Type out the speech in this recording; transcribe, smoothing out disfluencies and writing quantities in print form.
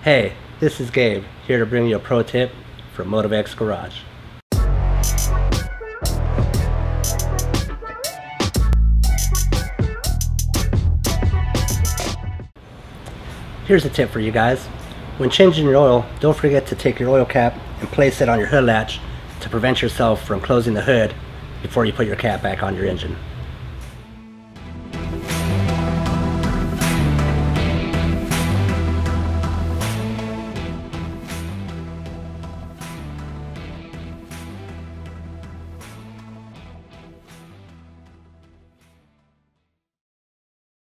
Hey, this is Gabe, here to bring you a pro tip from Motivx Garage. Here's a tip for you guys. When changing your oil, don't forget to take your oil cap and place it on your hood latch to prevent yourself from closing the hood before you put your cap back on your engine.